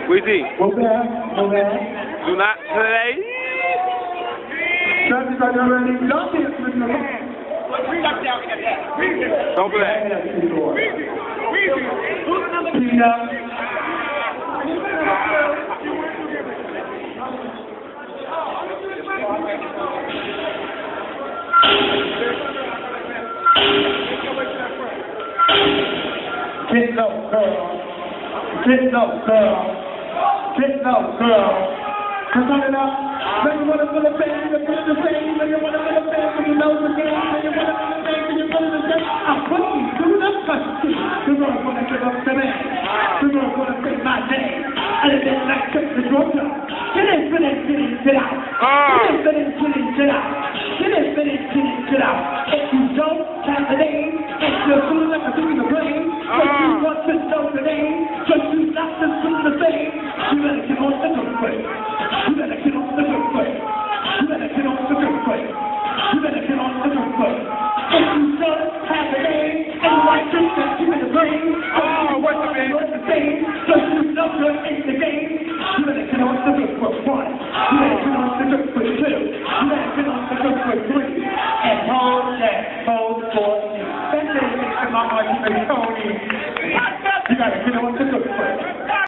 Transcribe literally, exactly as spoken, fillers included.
Weezy. What's that? What's that? Do not play. Travis, are you ready? Y'all can't listen to me. Don't play. Tina. Get low, girl. Get low, girl. Get low, girl. Come on it up. Then you wanna feel the pain, you feel the pain, then you wanna feel the pain, then you know the game, then you wanna feel the pain, then you feel the pain. I'm pushing, do not touch me. The Lord wanna give up to me. The Lord wanna take my name. And it is like take the drug up. Get in, get in, get in, get out. Get in, get in, get in, get out. Get in, get in, get in, get out. If you don't have the name, if you're feeling like a thing in the brain, if you want to know the name, but you not to feel the same, you better get on the good way. You better get on the good way. You better get on the good way. You better get on the good way. If you don't have the name, and you want to get you in the brain, oh, what's the name? What's the name? But you know you're in the game, you better get on the good way one. You better get on the good way two. You better get on the good way three. And hold that, hold for you. That's it, my argument, Tony. You gotta get on the good way.